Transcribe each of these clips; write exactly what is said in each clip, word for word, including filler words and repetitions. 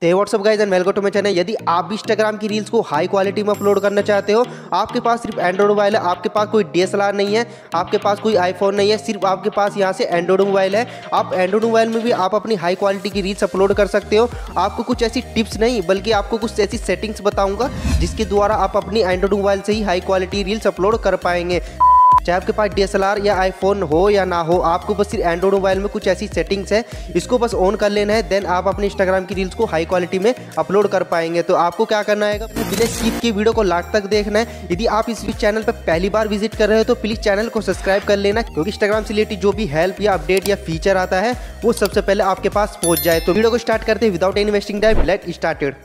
WhatsApp guys and welcome to my channel. यदि आप भी इंस्टाग्राम की रील्स को हाई क्वालिटी में अपलोड करना चाहते हो, आपके पास सिर्फ एंड्रॉइड मोबाइल है, आपके पास कोई डी एस एल आर नहीं है, आपके पास कोई आईफोन नहीं है, सिर्फ आपके पास यहाँ से एंड्रॉइड मोबाइल है, आप एंड्रॉइड मोबाइल में भी आप अपनी हाई क्वालिटी की रील्स अपलोड कर सकते हो। आपको कुछ ऐसी टिप्स नहीं बल्कि आपको कुछ ऐसी सेटिंग्स बताऊंगा जिसके द्वारा आप अपनी एंड्रॉइड मोबाइल से ही हाई क्वालिटी रील्स अपलोड कर पाएंगे। चाहे आपके पास डी एस एल आर या आईफोन हो या ना हो, आपको बस सिर्फ एंड्रॉइड मोबाइल में कुछ ऐसी सेटिंग्स है, इसको बस ऑन कर लेना है, देन आप अपने इंस्टाग्राम की रील्स को हाई क्वालिटी में अपलोड कर पाएंगे। तो आपको क्या करना है, बिना स्किप की वीडियो को लास्ट तक देखना है। यदि आप इस चैनल पर पहली बार विजिट कर रहे हो तो प्लीज चैनल को सब्सक्राइब कर लेना, क्योंकि इंस्टाग्राम से रिलेटेड जो भी हेल्प या अपडेट या फीचर आता है वो सबसे पहले आपके पास पहुंच जाए। तो वीडियो को स्टार्ट करते हैं without any wasting time, let started.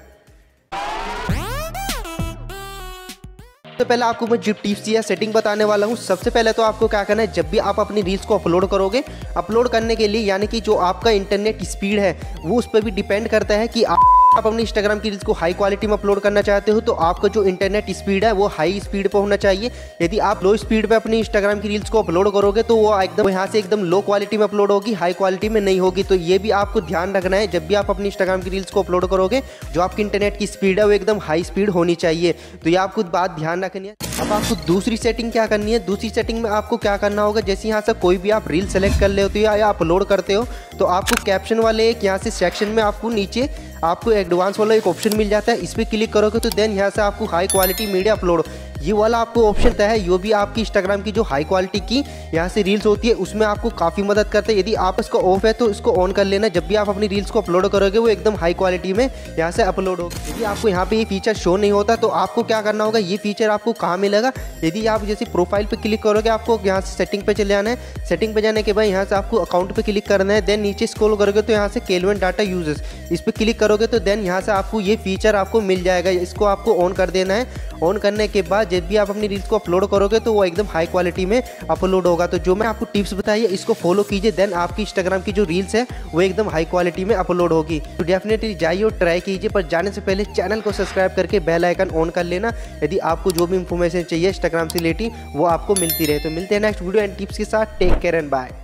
सबसे पहले आपको मैं जो टिप्स या सेटिंग बताने वाला हूँ, सबसे पहले तो आपको क्या करना है, जब भी आप अपनी रील्स को अपलोड करोगे, अपलोड करने के लिए यानी कि जो आपका इंटरनेट स्पीड है वो उस पर भी डिपेंड करता है कि आप आप अपनी इंस्टाग्राम की रील्स को हाई क्वालिटी में अपलोड करना चाहते हो तो आपका जो इंटरनेट स्पीड है वो हाई स्पीड पर होना चाहिए। यदि आप लो स्पीड पे अपनी इंस्टाग्राम की रील्स को अपलोड करोगे तो वो एकदम यहाँ से एकदम लो क्वालिटी में अपलोड होगी, हाई क्वालिटी में नहीं होगी। तो ये भी आपको ध्यान रखना है, जब भी आप अपनी इंस्टाग्राम की रील्स को अपलोड करोगे जो आपकी इंटरनेट की स्पीड है वो एकदम हाई स्पीड होनी चाहिए। तो ये आपको बात ध्यान रखनी है। अब आपको दूसरी सेटिंग क्या करनी है, दूसरी सेटिंग में आपको क्या करना होगा, जैसे यहाँ से कोई भी आप रील सेलेक्ट कर लेते हो या अपलोड करते हो तो आपको कैप्शन वाले एक यहाँ से सेक्शन में आपको नीचे आपको एडवांस वाला एक ऑप्शन मिल जाता है, इस पर क्लिक करोगे तो देन यहाँ से आपको हाई क्वालिटी मीडिया अपलोड, ये वाला आपको ऑप्शन है। ये भी आपकी इंस्टाग्राम की जो हाई क्वालिटी की यहाँ से रील्स होती है उसमें आपको काफ़ी मदद करता है। यदि आप इसको ऑफ है तो इसको ऑन कर लेना, जब भी आप अपनी रील्स को अपलोड करोगे वो एकदम हाई क्वालिटी में यहाँ से अपलोड होगा। यदि आपको यहाँ पे ये फीचर शो नहीं होता तो आपको क्या करना होगा, ये फीचर आपको कहाँ मिलेगा, यदि आप जैसे प्रोफाइल पे क्लिक करोगे आपको यहाँ से सेटिंग पे चले जाना है। सेटिंग पे जाने के बाद यहाँ से आपको अकाउंट पे क्लिक करना है, देन नीचे स्क्रॉल करोगे तो यहाँ से केलवन डाटा यूजर्स, इस पर क्लिक करोगे तो देन यहाँ से आपको ये फीचर आपको मिल जाएगा, इसको आपको ऑन कर देना है। ऑन करने के बाद जब भी आप अपनी रील्स को अपलोड करोगे तो वो एकदम हाई क्वालिटी में अपलोड होगा। तो जो मैं आपको टिप्स बताई है इसको फॉलो कीजिए, देन आपकी इंस्टाग्राम की जो रील्स है वो एकदम हाई क्वालिटी में अपलोड होगी। तो डेफिनेटली जाइए और ट्राई कीजिए, पर जाने से पहले चैनल को सब्सक्राइब करके बेल आइकन ऑन कर लेना, यदि आपको जो भी इंफॉर्मेशन चाहिए इंस्टाग्राम से रिलेटेड वो आपको मिलती रहे। तो मिलते हैं नेक्स्ट वीडियो एंड टिप्स के साथ। Take care and bye.